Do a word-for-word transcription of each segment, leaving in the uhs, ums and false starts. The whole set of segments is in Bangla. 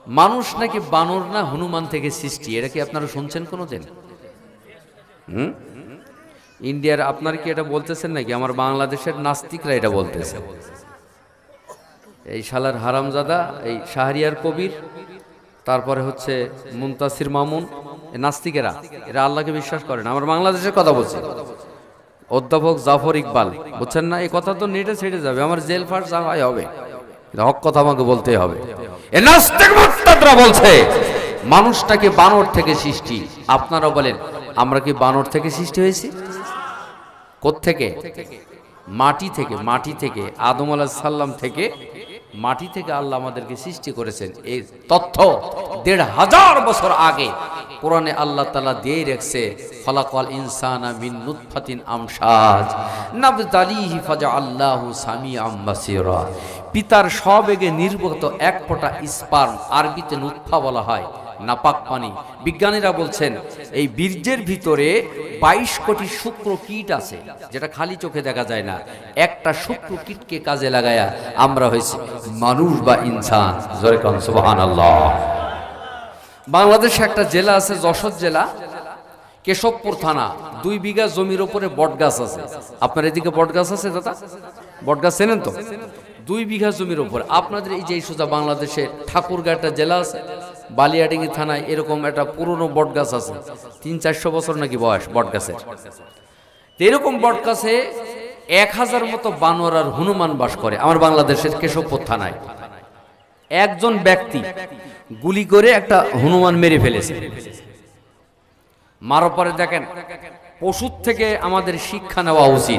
মানুষ নাকি বানর না হনুমান থেকে সৃষ্টি, এটা কি আপনারা শুনছেন কোনোদিন? হুম, ইন্ডিয়ার আপনার কি এটা বলতেছেন নাকি? আমার বাংলাদেশের নাস্তিকরা এটা বলতেছে। এই শালার হারামজাদা, এই শাহরিয়ার কবির, তারপরে হচ্ছে মুনতাসির মামুন, এই নাস্তিকেরা, এরা আল্লাহকে বিশ্বাস করে না। আমার বাংলাদেশের কথা বলছে, অধ্যাপক জাফর ইকবাল, বুঝছেন না? এই কথা তো নেটে ছেড়ে যাবে, আমার জেল ফাঁস যা হয় হবে, হক কথা আমাকে বলতেই হবে। এ নাস্তিক মুরতাদরা বলছে মানুষটাকে বানর থেকে সৃষ্টি। আপনারা বলেন আমরা কি বানর থেকে সৃষ্টি হয়েছি? কোত্থেকে? মাটি থেকে। মাটি থেকে, আদম আলাইহিস সালাম থেকে, মাটি থেকে আল্লাহ আমাদেরকে সৃষ্টি করেছেন। এই তথ্য দেড় হাজার বছর আগে কোরআনে আল্লাহ তাআলা দিয়ে রেখেছে, খলাকাল ইনসানা মিন নুতফাতিন আমশাজ নাবতালিহি ফাজআল্লাহু সামিআম বাসীরা। পিতার সবেগে নির্গত এক ফোঁটা স্পার্ম, আরবিতে নুতফা বলা হয়, নাপাক পানি। বিজ্ঞানীরা বলছেন এই বীর্যের ভিতরে বাইশ কোটি শুক্র কীট আছে, যেটা খালি চোখে দেখা যায় না। একটা শুক্র কীটকে কাজে লাগায়া আমরা হয়েছি মানুষ বা ইনসান। জোরে কোন সুবহানাল্লাহ। বাংলাদেশে একটা জেলা আছে, যশোর জেলা, কেশবপুর থানা। দুই বিঘা জমির উপরে বটগাছ আছে। আপনার এদিকে বটগাছ আছে দাদা? বটগাছ চেনেন তো? দুই বিঘা জমির উপর আপনাদের এই যে সোজা বাংলাদেশে ঠাকুরগাঁ একটা জেলা আছে, বালিয়াডিঙ্গি থানায় এরকম একটা পুরনো বটগাছ আছে, তিন চারশো বছর নাকি বয়স বটগাছের। এরকম বটগাছে এক হাজার মতো বানর আর হনুমান বাস করে আমার বাংলাদেশের কেশবপুর থানায়। একজন ব্যক্তি গুলি করে একটা হনুমান মেরে ফেলেছে। মারার পরে দেখেন, পশুর থেকে আমাদের শিক্ষা নেওয়া উচিত।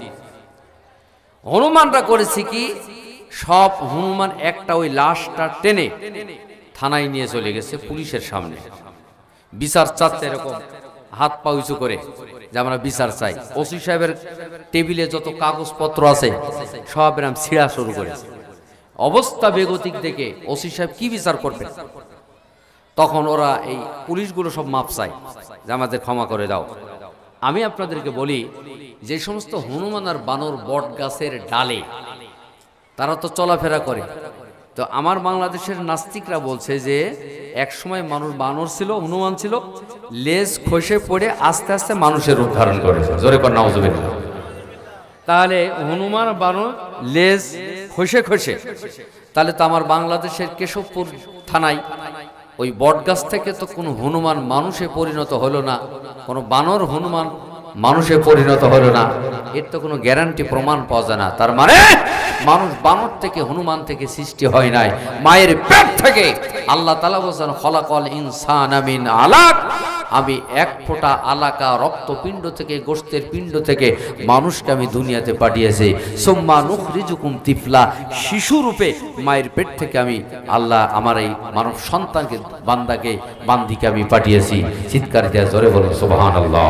হনুমানরা করেছে কি, সব হনুমান একটা ওই লাশটা টেনে থানায় নিয়ে চলে গেছে পুলিশের সামনে। বিচার চাচ্ছে এরকম হাত পা উঁচু করে যে আমরা বিচার চাই। ওসি সাহেবের টেবিলে যত কাগজপত্র আছে সব এরকম ছিঁড়া শুরু করেছে। অবস্থা বেগতিক দেখে ওসি সাহেব কি বিচার করবেন? তখন ওরা এই পুলিশগুলো সব মাপ চায় যে আমাদের ক্ষমা করে দাও। আমি আপনাদেরকে বলি, যে সমস্ত হনুমান আর বানর বট গাছের ডালে তারা তো চলাফেরা করে, তো আমার বাংলাদেশের নাস্তিকরা বলছে যে এক সময় মানুষ বানর ছিল, হনুমান ছিল, লেজ খসে পড়ে আস্তে আস্তে মানুষের রূপ ধারণ করেছে। জোরে কর নাউজুবিল্লাহ। তাহলে হনুমান বানর লেজ খসে খসে, তাহলে তো আমার বাংলাদেশের কেশবপুর থানায় ওই বটগাছ থেকে তো কোনো হনুমান মানুষে পরিণত হলো না, কোনো বানর হনুমান মানুষে পরিণত হলো না, এর তো কোনো গ্যারান্টি প্রমাণ পাওয়া যায় না। তার মানে মানুষ বানর থেকে হনুমান থেকে সৃষ্টি হয় নাই, মায়ের পেট থেকে আল্লাহ তাআলা বলেন খলাকাল ইনসানা মিন আলাক। আমি এক ফোঁটা আলাকা রক্তপিণ্ড থেকে, গোশতের পিণ্ড থেকে মানুষকে আমি দুনিয়াতে পাঠিয়েছি। সুম্মা নুখরিজুকুম তিফলা, শিশুরূপে মায়ের পেট থেকে আমি আল্লাহ আমার এই মানব সন্তানকে, বান্দাকে, বান্দিকে আমি পাঠিয়েছি। চিৎকার দিয়ে জোরে বলুন সুবহানাল্লাহ।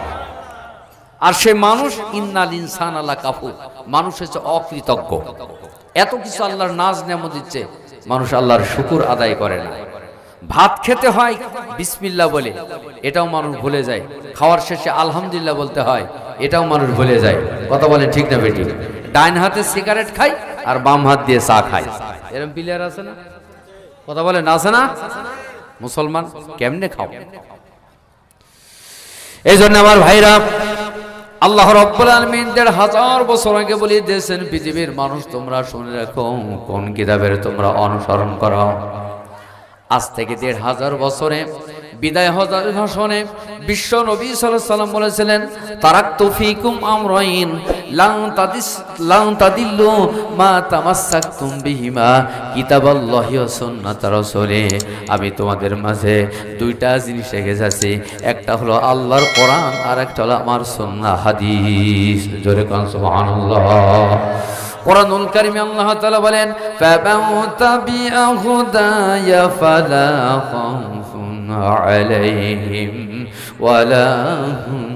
আর সে মানুষ ইন্নাল ইনসান আলা কাফুর, মানুষ হচ্ছে অকৃতজ্ঞ। এত কিছু আল্লাহর নাজ নেয়ামত দিচ্ছে, মানুষ আল্লাহর শুকর আদায় করে না। ভাত খেতে হয় বিসমিল্লাহ বলে, এটাও মানুষ ভুলে যায়। খাওয়ার শেষে আলহামদুলিল্লাহ বলতে হয়, এটাও মানুষ ভুলে যায়। কথা বলে ঠিক না বেটি? ডাইন হাতে সিগারেট খায় আর বাম হাত দিয়ে চা খায়, এরকম প্লেয়ার আছে না? কথা বলে না, আছে না? মুসলমান কেমনে খাও? এই জন্য আমার ভাইরা, আল্লাহ রাব্বুল আলামিন দেড় হাজার বছর আগে বলে দিয়েছেন, পৃথিবীর মানুষ তোমরা শুনে রাখো, কোন কিতাবের তোমরা অনুসরণ করো। আজ থেকে দেড় হাজার বছরে বিদায় হজের ভাষণে বিশ্ব নবী সাল্লাল্লাহু আলাইহি ওয়াসাল্লাম বলেছিলেন, তারাকতু ফীকুম আমরাইন লান তাদিস লান তাদিল্লু মা তামাসসাকতুম বিহিমা কিতাবাল্লাহি ওয়া সুন্নাত রাসূলি। আমি তোমাদের মাঝে দুইটা জিনিস রেখে যাচ্ছি, একটা হলো আল্লাহর কোরআন আর একটা হলো আমার সুন্নাহ হাদিস। জোরে কোন সুবহানাল্লাহ। কোরআনুল কারীমে আল্লাহ তাআলা বলেন, ফাবাউতাবিআ হুদায়া ফালা খাউফুন আলাইহিম ওয়ালা হুম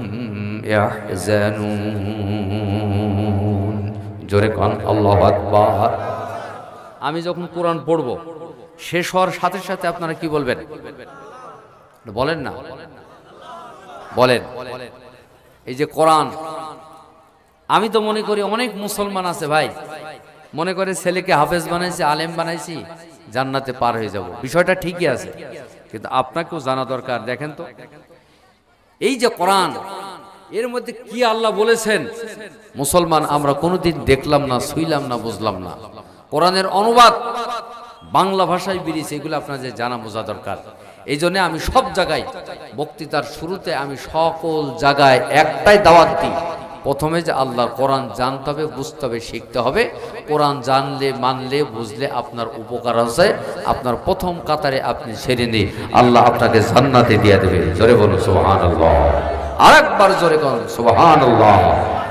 ইয়াহজানুন। জোরে কোন আল্লাহু আকবার। আমি যখন কোরআন পড়ব, শেষ হওয়ার সাথে সাথে আপনারা কি বলবেন? বলেন না, বলেন। এই যে কোরআন, আমি তো মনে করি অনেক মুসলমান আছে ভাই, মনে করে ছেলেকে হাফেজ বানাইছি, আলেম বানাইছি, জান্নাতে পার হয়ে যাব, বিষয়টা ঠিকই আছে, কিন্তু আপনাকেও জানা দরকার। দেখেন তো এই যে কোরআন, এর মধ্যে কি আল্লাহ বলেছেন মুসলমান আমরা কোনোদিন দেখলাম না, শুইলাম না, বুঝলাম না। কোরআনের অনুবাদ বাংলা ভাষায় বেরিয়েছে, এগুলো আপনাদের জানা বোঝা দরকার। এই জন্য আমি সব জায়গায় বক্তৃতার শুরুতে আমি সকল জায়গায় একটাই দাওয়াত দিই, প্রথমে যে আল্লাহর কোরআন জানতে হবে, বুঝতে হবে, শিখতে হবে। কোরআন জানলে, মানলে, বুঝলে আপনার উপকার আছে, আপনার প্রথম কাতারে আপনি সেরে নিয়ে আল্লাহ আপনাকে জান্নাতে দিয়ে দেবে। জোরে বলুন সুবহানাল্লাহ, আরেকবার জোরে বলুন সুবহানাল্লাহ।